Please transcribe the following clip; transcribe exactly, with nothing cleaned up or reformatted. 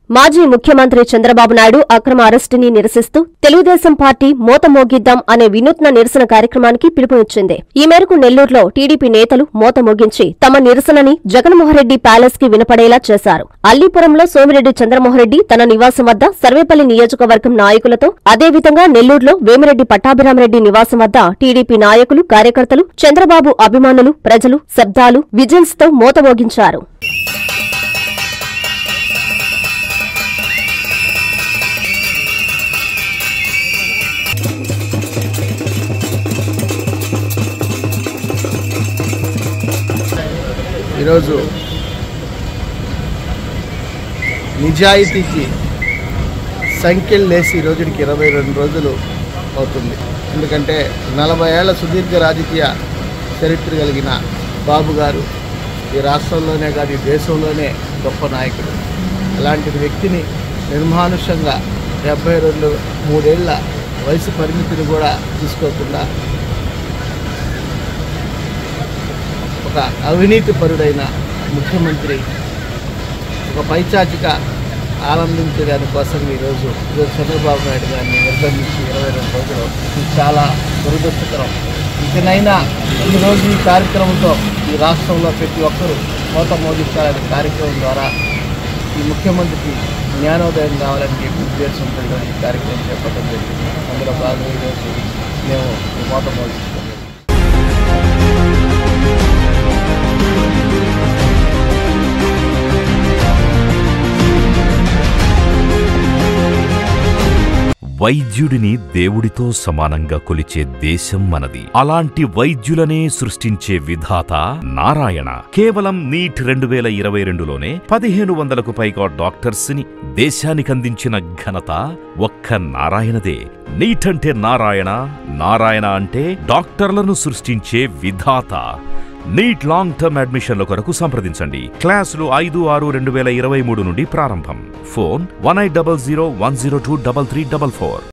మాజీ ముఖ్యమంత్రి చంద్రబాబు నాయుడు అక్రమ అరెస్టుని నిరసిస్తూ తెలుగుదేశం పార్టీ మోత మోగిద్దాం అనే వినూత్న నిరసన కార్యక్రమానికి పిలుపునిచ్చింది. ఈ మేరకు నెల్లూరులో టీడీపీ నేతలు మోత మోగించి తమ నిరసనని జగన్మోహన్రెడ్డి ప్యాలెస్ కి వినపడేలా చేశారు. అల్లీపురంలో సోమిరెడ్డి చంద్రమోహన్రెడ్డి తన నివాసం వద్ద సర్వేపల్లి నియోజకవర్గం నాయకులతో, అదేవిధంగా నెల్లూరులో వేమిరెడ్డి పట్టాభిరామరెడ్డి నివాసం వద్ద టీడీపీ నాయకులు, కార్యకర్తలు, చంద్రబాబు అభిమానులు, ప్రజలు శబ్దాలు, విజిల్స్ తో మోత మోగించారు. ఈరోజు నిజాయితీకి సంఖ్యలు లేసి ఈ రోజుకి ఇరవై రెండు రోజులు అవుతుంది. ఎందుకంటే నలభై ఏళ్ల సుదీర్ఘ రాజకీయ చరిత్ర కలిగిన బాబు గారు ఈ రాష్ట్రంలోనే కాదు ఈ దేశంలోనే గొప్ప నాయకుడు. అలాంటి వ్యక్తిని నిర్మానుషంగా డెబ్బై రెండు మూడేళ్ల వయసు పరిమితిని కూడా తీసుకోకుండా ఒక అవినీతి పరుడైన ముఖ్యమంత్రి ఒక పైచాచిక ఆనందించే దానికోసం ఈరోజు ఈరోజు చంద్రబాబు నాయుడు గారిని నిర్బంధించి ఇరవై రెండు రోజులు ఇది చాలా దురదృష్టకరం. ఇకనైనా ఈరోజు ఈ కార్యక్రమంతో ఈ రాష్ట్రంలో ప్రతి ఒక్కరూ మోత మోగించాలనే కార్యక్రమం ద్వారా ఈ ముఖ్యమంత్రికి జ్ఞానోదయం కావాలని చెప్పి ఉద్దేశంతో ఈ కార్యక్రమం చేపట్టడం జరిగింది. అందులో భాగంగా ఈరోజు మేము మోత మోగిస్తున్నాం. వైద్యుడిని దేవుడితో సమానంగా కొలిచే దేశం మనది. అలాంటి వైద్యులనే సృష్టించే విధాత నారాయణ. కేవలం నీట్ రెండు వేల ఇరవై రెండులోనే పదిహేను వందలకు పైగా డాక్టర్స్ ని దేశానికందించిన ఘనత ఒక్క నారాయణదే. నీట్ అంటే నారాయణ, నారాయణ అంటే డాక్టర్లను సృష్టించే విధాత. నీట్ లాంగ్ టర్మ్ అడ్మిషన్ల కొరకు సంప్రదించండి. క్లాసులు ఐదు ఆరు రెండు వేల ఇరవై మూడు నుండి ప్రారంభం. Phone one eight double zero one zero two double three double four.